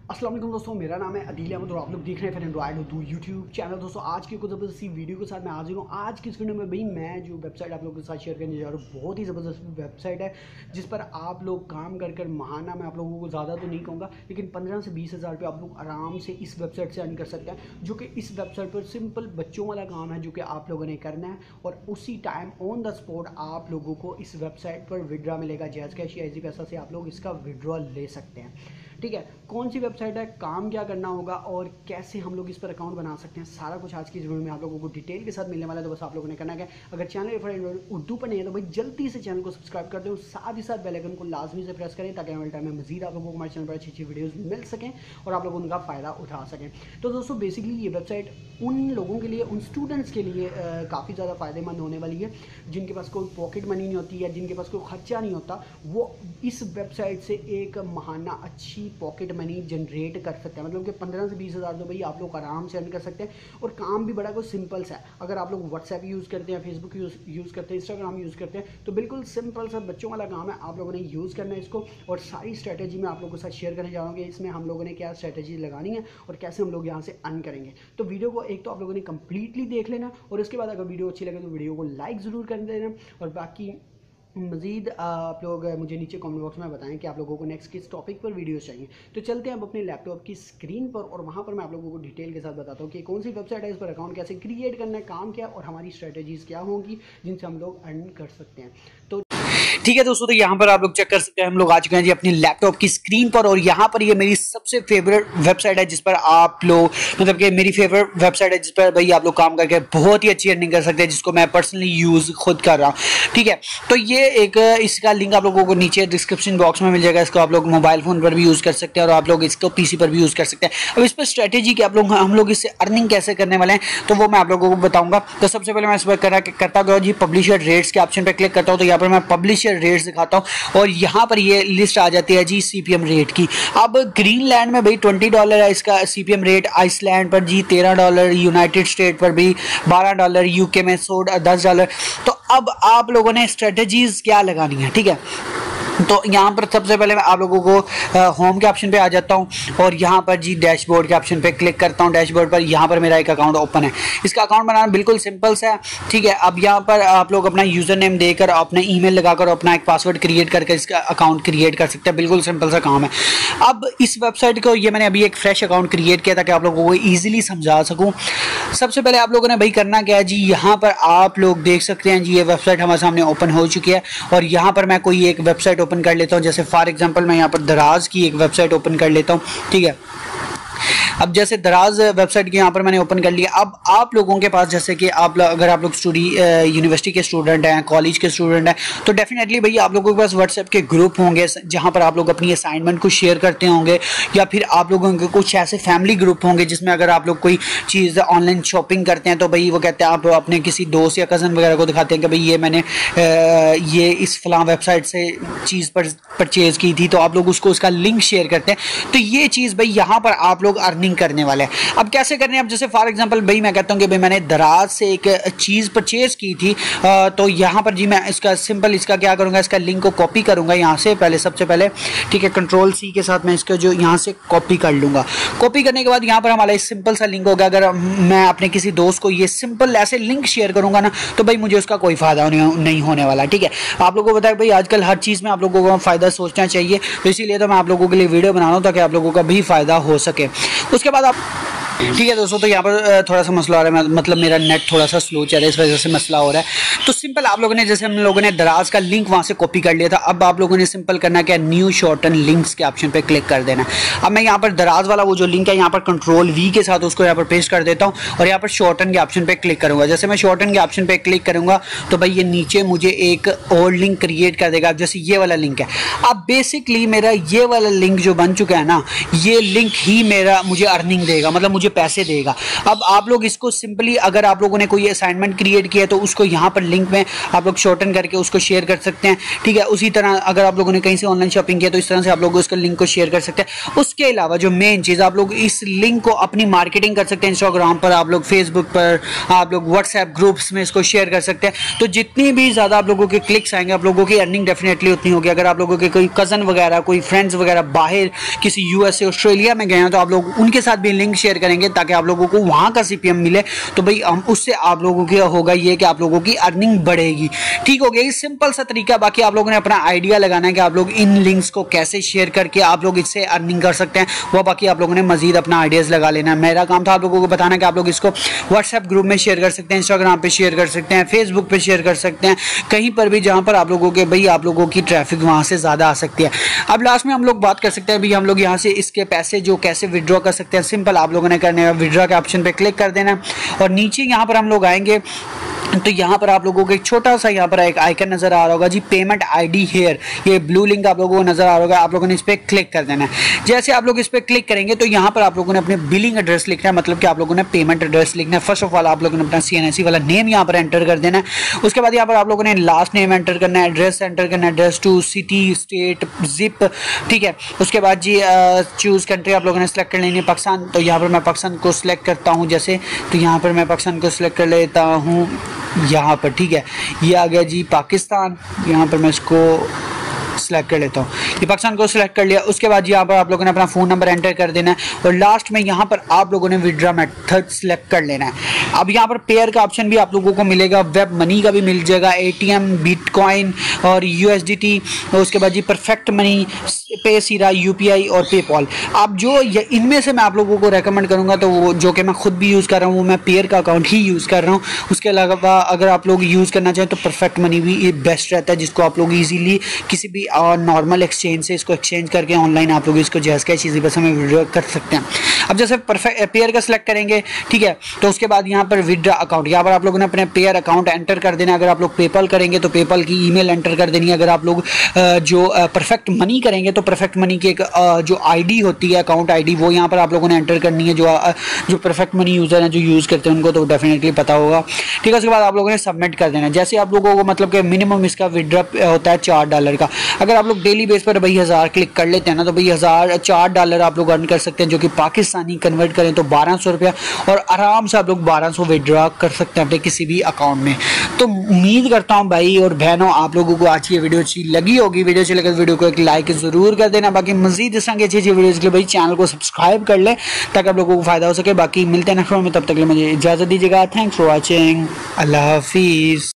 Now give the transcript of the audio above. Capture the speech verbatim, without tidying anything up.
अस्सलाम वालेकुम दोस्तों, मेरा नाम है अदील अहमद और आप लोग देख रहे हैं फिर एंड्रॉइड उर्दू यूट्यूब चैनल। दोस्तों आज की कुछ ज़बरदस्ती वीडियो के साथ मैं हाजिर हूँ। आज की इस वीडियो में भाई मैं जो वेबसाइट आप लोगों के साथ शेयर करने जा रहा हूँ, बहुत ही ज़बरदस्त वेबसाइट है जिस पर आप लोग काम कर कर महाना, मैं आप लोगों को ज़्यादा तो नहीं कहूँगा लेकिन पंद्रह से बीस हज़ार रुपये आप लोग आराम से इस वेबसाइट से अर्न कर सकते हैं। जो कि इस वेबसाइट पर सिंपल बच्चों वाला काम है जो कि आप लोगों ने करना है और उसी टाइम ऑन द स्पॉट आप लोगों को इस वेबसाइट पर विड्रॉ मिलेगा। जैज़ कैश या इजी पैसा से आप लोग इसका विड्रॉ ले सकते हैं। ठीक है, कौन सी वेबसाइट है, काम क्या करना होगा और कैसे हम लोग इस पर अकाउंट बना सकते हैं, सारा कुछ आज की इस वीडियो में आप लोगों को डिटेल के साथ मिलने वाला है। तो बस आप लोगों ने करना है, अगर चैनल पर उर्दू पर नहीं है तो भाई जल्दी से चैनल को सब्सक्राइब कर दें, साथ ही साथ बेल आइकन को लाजमी से प्रेस करें ताकि आने वाले टाइम में मजीद आप लोगों को हमारे चैनल पर अच्छी अच्छी वीडियोज़ मिल सकें और आप लोग उनका फ़ायदा उठा सकें। तो दोस्तों बेसिकली ये वेबसाइट उन लोगों के लिए, उन स्टूडेंट्स के लिए काफ़ी ज़्यादा फ़ायदेमंद होने वाली है जिनके पास कोई पॉकेट मनी नहीं होती है, जिनके पास कोई खर्चा नहीं होता, वो इस वेबसाइट से एक महाना अच्छी पॉकेट मनी जनरेट कर सकते हैं। मतलब कि पंद्रह से बीस हज़ार तो भाई आप लोग आराम से अर्न कर सकते हैं और काम भी बड़ा कुछ सिंपल सा है। अगर आप लोग व्हाट्सएप यूज़ करते हैं, फेसबुक यूज़ यूज़ करते हैं, इंस्टाग्राम यूज़ करते हैं तो बिल्कुल सिंपल सा बच्चों वाला काम है। आप लोगों ने यूज़ करना है इसको और सारी स्ट्रैटेजी मैं आप लोगों के साथ शेयर करने जा रहा हूँ कि इसमें हम लोगों ने क्या स्ट्रैटेजी लगानी है और कैसे हम लोग यहाँ से अर्न करेंगे। तो वीडियो को एक तो आप लोगों ने कंप्लीटली देख लेना और उसके बाद अगर वीडियो अच्छी लगे तो वीडियो को लाइक ज़रूर कर देना और बाकी मज़ीद आप लोग मुझे नीचे कमेंट बॉक्स में बताएं कि आप लोगों को नेक्स्ट किस टॉपिक पर वीडियोस चाहिए। तो चलते हैं अब अपने लैपटॉप की स्क्रीन पर और वहाँ पर मैं आप लोगों को डिटेल के साथ बताता हूँ कि कौन सी वेबसाइट है, इस पर अकाउंट कैसे क्रिएट करना है, काम क्या और हमारी स्ट्रैटेजीज़ क्या होंगी जिनसे हम लोग अर्न कर सकते हैं। तो ठीक है दोस्तों, तो यहाँ पर आप लोग चेक कर सकते हैं, हम लोग आ चुके हैं जी अपनी लैपटॉप की स्क्रीन पर और यहाँ पर ये मेरी सबसे फेवरेट वेबसाइट है जिस पर आप लोग, मतलब कि मेरी फेवरेट वेबसाइट है जिस पर भाई आप लोग काम करके बहुत ही अच्छी अर्निंग कर सकते हैं, जिसको मैं पर्सनली यूज़ खुद कर रहा हूँ। ठीक है, तो ये एक इसका लिंक आप लोगों को नीचे डिस्क्रिप्शन बॉक्स में मिल जाएगा। इसको आप लोग मोबाइल फ़ोन पर भी यूज़ कर सकते हैं और आप लोग इसको पीसी पर भी यूज़ कर सकते हैं। अब इस पर स्ट्रैटेजी कि आप लोग हम लोग इससे अर्निंग कैसे करने वाले हैं तो वो मैं आप लोगों को बताऊँगा। तो सबसे पहले मैं इस पर करा करता गया जी पब्लिशर रेट्स के ऑप्शन पर क्लिक करता हूँ। तो यहाँ पर मैं पब्लिशर रेट्स दिखाता हूँ और यहाँ पर ये लिस्ट आ जाती है जी सीपीएम रेट की। अब ग्रीनलैंड में भाई ट्वेंटी डॉलर है इसका सीपीएम रेट, आइसलैंड पर जी तेरह डॉलर, यूनाइटेड स्टेट पर भी बारह डॉलर, यूके में सौ दस डॉलर। तो अब आप लोगों ने स्ट्रेटजीज क्या लगानी है। ठीक है, तो यहाँ पर सबसे पहले मैं आप लोगों को होम के ऑप्शन पे आ जाता हूँ और यहाँ पर जी डैशबोर्ड के ऑप्शन पे क्लिक करता हूँ। डैशबोर्ड पर यहाँ पर मेरा एक अकाउंट ओपन है। इसका अकाउंट बनाना बिल्कुल सिंपल सा है। ठीक है, अब यहाँ पर आप लोग अपना यूज़र नेम देकर, अपना ईमेल लगाकर, अपना एक पासवर्ड क्रिएट करके इसका अकाउंट क्रिएट कर सकते हैं। बिल्कुल सिंपल सा काम है। अब इस वेबसाइट को ये मैंने अभी एक फ्रेश अकाउंट क्रिएट किया ताकि आप लोगों को ईजिली समझा सकूँ। सबसे पहले आप लोगों ने भाई करना क्या है जी, यहाँ पर आप लोग देख सकते हैं जी ये वेबसाइट हमारे सामने ओपन हो चुकी है और यहाँ पर मैं कोई एक वेबसाइट ओपन कर लेता हूँ। जैसे फॉर एग्जांपल मैं यहाँ पर दराज की एक वेबसाइट ओपन कर लेता हूँ। ठीक है, अब जैसे दराज वेबसाइट की यहाँ पर मैंने ओपन कर लिया। अब आप लोगों के पास जैसे कि आप अगर आप लोग स्टडी यूनिवर्सिटी के स्टूडेंट हैं, कॉलेज के स्टूडेंट हैं तो डेफिनेटली भाई आप लोगों के पास व्हाट्सएप के ग्रुप होंगे जहाँ पर आप लोग अपनी असाइनमेंट को शेयर करते होंगे, या फिर आप लोगों के कुछ ऐसे फैमिली ग्रुप होंगे जिसमें अगर आप लोग कोई चीज़ ऑनलाइन शॉपिंग करते हैं तो भाई वो कहते हैं, आप अपने किसी दोस्त या कज़न वगैरह को दिखाते हैं कि भाई ये मैंने ये इस फलां वेबसाइट से चीज़ पर परचेज़ की थी, तो आप लोग उसको उसका लिंक शेयर करते हैं। तो ये चीज़ भाई यहाँ पर आप लोग अर्निंग करने वाले हैं। अब कैसे करने हैं, अब जैसे फॉर एग्जांपल भाई मैं कहता हूं कि भाई मैंने दराज से एक चीज़ परचेज की थी, तो यहाँ पर जी मैं इसका सिंपल इसका क्या करूंगा, इसका लिंक को कॉपी करूंगा यहाँ से पहले, सबसे पहले। ठीक है, कंट्रोल सी के साथ मैं इसका जो यहाँ से कॉपी कर लूंगा। कॉपी करने के बाद यहाँ पर हमारा एक सिंपल सा लिंक होगा। अगर मैं अपने किसी दोस्त को ये सिंपल ऐसे लिंक शेयर करूंगा ना तो भाई मुझे उसका कोई फायदा नहीं होने वाला। ठीक है, आप लोगों को बताया भाई आजकल हर चीज़ में आप लोगों को फायदा सोचना चाहिए, तो इसीलिए तो मैं आप लोगों के लिए वीडियो बना रहा हूँ ताकि आप लोगों का भी फायदा हो सके। उसके बाद आप ठीक है दोस्तों, तो यहाँ पर थोड़ा सा मसला हो रहा है, मतलब मेरा नेट थोड़ा सा स्लो चल रहा है, इस वजह से मसला हो रहा है। तो सिंपल आप लोगों ने, जैसे हम लोगों ने दराज का लिंक वहाँ से कॉपी कर लिया था, अब आप लोगों ने सिंपल करना क्या, न्यू शॉर्टन लिंक्स के ऑप्शन पे क्लिक कर देना। अब मैं यहाँ पर दराज वाला वो जो लिंक है यहाँ पर कंट्रोल वी के साथ उसको यहाँ पर पेस्ट कर देता हूँ और यहाँ पर शॉर्टन के ऑप्शन पे क्लिक करूँगा। जैसे मैं शॉर्टन के ऑप्शन पे क्लिक करूँगा तो भाई ये नीचे मुझे एक और लिंक क्रिएट कर देगा। जैसे ये वाला लिंक है, अब बेसिकली मेरा ये वाला लिंक जो बन चुका है ना, ये लिंक ही मेरा मुझे अर्निंग देगा, मतलब मुझे पैसे देगा। अब आप लोग इसको सिंपली, अगर आप लोगों ने कोई असाइनमेंट क्रिएट किया है तो उसको यहाँ पर लिंक में आप लोग शॉर्टन करके उसको शेयर कर सकते हैं, ठीक है। उसी तरह अगर आप लोगों ने कहीं से ऑनलाइन शॉपिंग किया तो इस तरह से आप लोग उसका लिंक को शेयर कर सकते हैं। उसके अलावा जो मेन चीज़, आप लोग इस लिंक को अपनी मार्केटिंग कर सकते हैं। इंस्टाग्राम पर, आप लोग फेसबुक पर, आप लोग व्हाट्सएप ग्रुप्स में इसको शेयर कर सकते हैं। तो जितनी भी ज़्यादा आप लोगों के क्लिक्स आएंगे, आप लोगों की अर्निंग डेफिनेटली उतनी होगी। अगर आप लोगों के कोई कज़न वगैरह, कोई फ्रेंड्स वगैरह बाहर किसी यूएसए ऑस्ट्रेलिया में गए हैं तो आप लोग उनके साथ भी लिंक शेयर करेंगे ताकि आप लोगों को वहाँ का सीपीएम मिले। तो भाई हम उससे आप लोगों की होगा ये कि आप लोगों की अर्निंग बढ़ेगी। ठीक हो गया, ये सिंपल सा तरीका। बाकी आप लोगों ने अपना आइडिया लगाना है कि आप लोग इन लिंक्स को कैसे शेयर करके आप लोग इससे अर्निंग कर सकते हैं, वो बाकी आप लोगों ने मजीद अपना आइडियाज़ लगा लेना है। मेरा काम था आप लोगों को बताना कि आप लोग इसको व्हाट्सएप ग्रुप में शेयर कर सकते हैं, इंस्टाग्राम पे शेयर कर सकते हैं, फेसबुक पे शेयर कर सकते हैं, कहीं पर भी जहाँ पर आप लोगों के भाई आप लोगों की ट्रैफिक वहाँ से ज़्यादा आ सकती है। अब लास्ट में हम लोग बात कर सकते हैं भाई हम लोग यहाँ से इसके पैसे जो कैसे विड्रॉ कर सकते हैं। सिंपल आप लोगों ने करने का विड्रॉ के ऑप्शन पे क्लिक कर देना और नीचे यहाँ पर हम लोग आएंगे तो यहाँ पर आप लोगों को एक छोटा सा यहाँ पर एक आइकन नज़र आ रहा होगा जी, पेमेंट आईडी हेयर, ये ब्लू लिंक आप लोगों को नज़र आ रहा होगा। आप लोगों ने इस पर क्लिक कर देना है। जैसे आप लोग इस पर क्लिक करेंगे तो यहाँ पर आप लोगों ने अपने बिलिंग एड्रेस लिखना है, मतलब कि आप लोगों ने पेमेंट एड्रेस लिखना है। फर्स्ट ऑफ ऑल आप लोगों ने अपना सी एन एस सी वाला नेम यहाँ पर एंटर कर देना है। उसके बाद यहाँ पर आप लोगों ने लास्ट नेम एंटर करना है, एड्रेस एंटर करना है, address two city state zip, ठीक है। उसके बाद जी चूज़ कंट्री आप लोगों ने सेलेक्ट कर लेनी है पाकिस्तान। तो यहाँ पर मैं पाकिस्तान को सिलेक्ट करता हूँ, जैसे तो यहाँ पर मैं पाकिस्तान को सिलेक्ट कर लेता हूँ यहाँ पर, ठीक है। ये आ गया जी पाकिस्तान, यहाँ पर मैं इसको सेलेक्ट कर लेता हूँ। ये पाकिस्तान को सिलेक्ट कर लिया। उसके बाद यहाँ पर आप लोगों ने अपना फ़ोन नंबर एंटर कर देना है और लास्ट में यहाँ पर आप लोगों ने विड्रॉ मेथड सेलेक्ट कर लेना है। अब यहाँ पर पेयर का ऑप्शन भी आप लोगों को मिलेगा, वेब मनी का भी मिल जाएगा, एटीएम, बिटकॉइन और यूएसडीटी। उसके बाद जी परफेक्ट मनी, पे सीरा, यूपीआई और पेपॉल। अब जो इनमें से मैं आप लोगों को रेकमेंड करूँगा तो वो जो कि मैं खुद भी यूज़ कर रहा हूँ वो मैं पेयर का अकाउंट ही यूज़ कर रहा हूँ। उसके अलावा अगर आप लोग यूज़ करना चाहें तो परफेक्ट मनी भी बेस्ट रहता है, जिसको आप लोग ईजीली किसी भी और नॉर्मल एक्सचेंज से इसको एक्सचेंज करके ऑनलाइन आप लोग इसको जैस कैश इसी बस में विड्रॉ कर सकते हैं। अब जैसे परफेक्ट पेयर का सिलेक्ट करेंगे, ठीक है, तो उसके बाद यहाँ पर विड्रॉ अकाउंट, यहाँ पर आप लोगों ने अपने पेयर अकाउंट एंटर कर देना। अगर आप लोग पेपल करेंगे तो पेपल की ईमेल एंटर कर देनी है। अगर आप लोग जो परफेक्ट मनी करेंगे तो परफेक्ट मनी की एक जो आईडी होती है, अकाउंट आईडी, वो यहाँ पर आप लोगों ने एंटर करनी है। जो जो परफेक्ट मनी यूज़र हैं जो यूज़ करते हैं उनको तो डेफिनेटली पता होगा, ठीक है। उसके बाद आप लोगों ने सबमिट कर देना। जैसे आप लोगों को मतलब कि मिनिमम इसका विड्रॉ होता है चार डॉलर का। अगर आप लोग डेली बेस पर भाई हज़ार क्लिक कर लेते हैं ना तो भाई हज़ार चार डॉलर आप लोग अर्न कर सकते हैं, जो कि पाकिस्तानी कन्वर्ट करें तो बारह सौ रुपया, और आराम से आप लोग बारह सौ विड्रॉ कर सकते हैं अपने किसी भी अकाउंट में। तो उम्मीद करता हूँ भाई और बहनों आप लोगों को आज की वीडियो अच्छी लगी होगी। वीडियो अच्छी लगे तो वीडियो को एक लाइक ज़रूर कर देना। बाकी मजीद इस तरह की अच्छी अच्छी वीडियोज़ के लिए भाई चैनल को सब्सक्राइब कर ले ताकि आप लोगों को फायदा हो सके। बाकी मिलते हैं नेक्स्ट वीडियो में, तब तक के लिए मुझे इजाज़त दीजिएगा। थैंक्स फॉर वॉचिंग, अल्लाह हाफिज़।